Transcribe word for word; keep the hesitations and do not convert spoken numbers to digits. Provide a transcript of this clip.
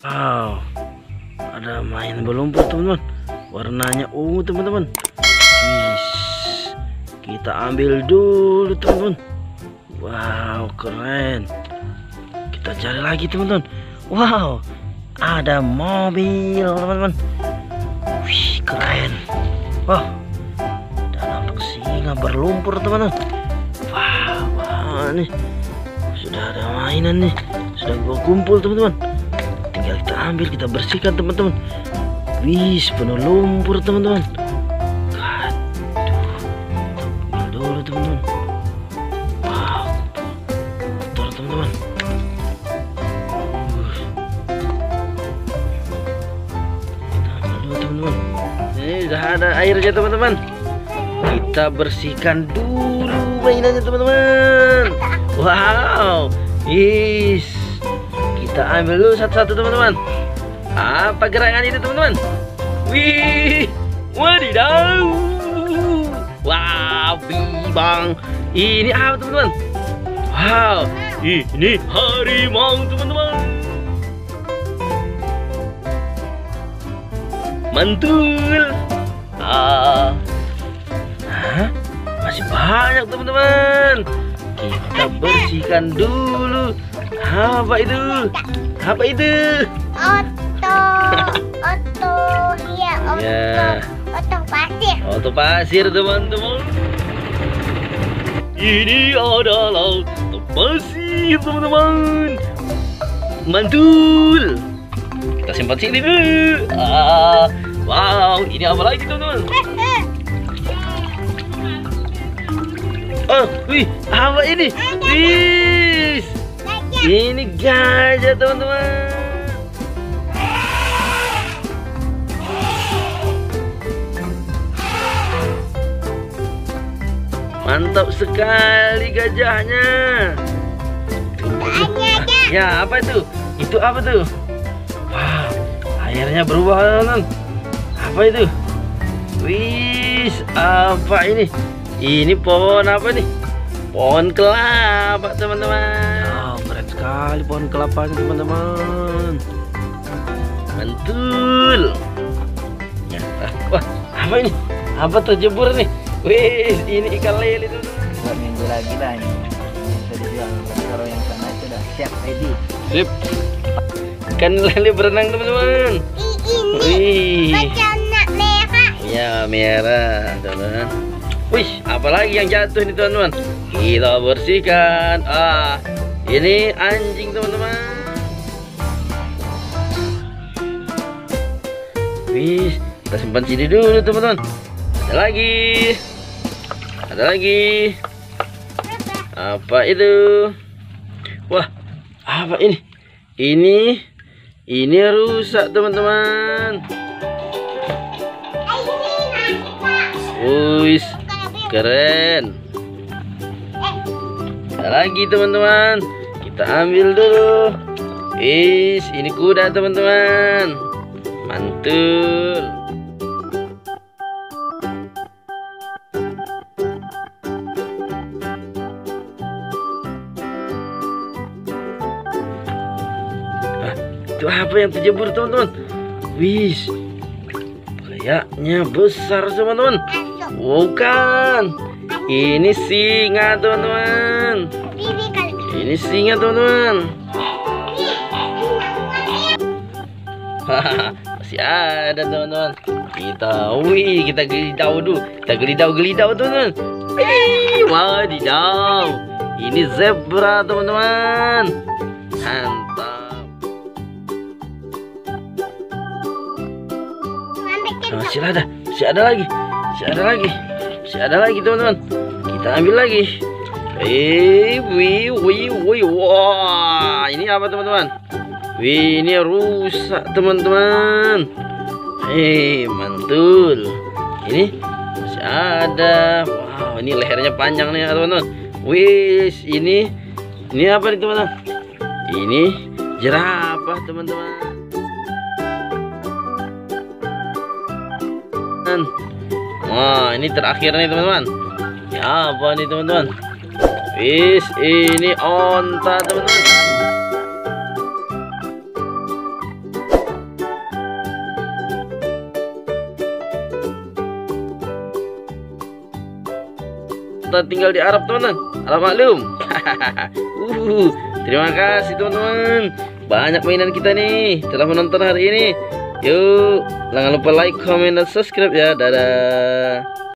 Wow, ada main berlumpur teman-teman. Warnanya ungu teman-teman. Wis, kita ambil dulu teman-teman. Wow, keren. Kita cari lagi teman-teman. Wow, ada mobil teman-teman. Wih, keren. Wow, dan nampak singa berlumpur teman-teman. Wow, wow, nih sudah ada mainan nih. Sudah gua kumpul teman-teman. Tinggal kita ambil, kita bersihkan teman-teman. Wis, penuh lumpur teman-teman. Aduh, ambil dulu teman-teman. Wow, kotor teman-teman. Teman-teman, ini sudah ada airnya teman-teman. Kita bersihkan dulu mainannya teman-teman. Wow, is kita ambil dulu satu-satu teman-teman. Apa gerangan itu teman-teman? Wih, wadidaw. Wow, bibang. Ini apa teman-teman? Wow, ini harimau teman-teman. Mantul. Ah, Hah? Masih banyak teman-teman. Kita bersihkan dulu. Apa itu? Apa itu? Oto, oto, iya oto, Ya. oto pasir. Oto pasir teman-teman. Ini adalah oto pasir teman-teman. Mantul. Kita simpan sini dulu. Ah, wow, ini apa lagi teman-teman? Oh, wih, apa ini? Wih, ini gajah teman-teman. Mantap sekali gajahnya. Ya, apa itu? Itu apa tuh? Wow, airnya berubah teman-teman. Apa itu? Wih, apa ini? Ini pohon apa nih? Pohon kelapa teman-teman. Oh, keren sekali pohon kelapanya teman-teman. Mantul. Ya, wah, apa ini? Apa terjebur nih? Wih, ini ikan lele teman-teman. Dua minggu lagi lah ini. Bisa dijual. Kalau yang sana itu udah siap ready. Sip. Ikan lele berenang teman-teman. Ini warna merah. Ya, merah teman-teman. Wih, apalagi yang jatuh nih teman-teman. Kita bersihkan. Ah, ini anjing teman-teman. Wih, kita simpan sini dulu teman-teman. Ada lagi. Ada lagi. Apa itu? Wah, apa ini? Ini, ini rusak teman-teman. Wih, keren. Ada lagi teman-teman. Kita ambil dulu. Is, ini kuda teman-teman. Mantul. Ah, itu apa yang terjebur teman-teman? Wih, kayaknya besar teman-teman. Bukan, ini singa teman-teman. Ini singa teman-teman. Masih ada teman-teman. Kita, wih, kita gelidau dulu. Kita gelidau-gelidau teman-teman. Wih, wadidaw. Ini zebra teman-teman. Mantap. Masih ada, masih ada lagi. Masih ada lagi, masih ada lagi teman-teman. Kita ambil lagi. Eh, wih, wih, wih, wah, ini apa teman-teman? Wih, ini rusak teman-teman. Eh, mantul. Ini masih ada. Wow, ini lehernya panjang nih teman-teman. Wih, ini, ini apa nih teman-teman? Ini jerapah teman-teman. Wah, ini terakhir nih teman-teman. Ya, apa nih teman-teman? Wis, ini onta teman-teman. ternyata tinggal di Arab teman-teman. Alam maklum. uh, terima kasih teman-teman. Banyak mainan kita nih telah menonton hari ini. Yuk, jangan lupa like, comment, dan subscribe ya. Dadah.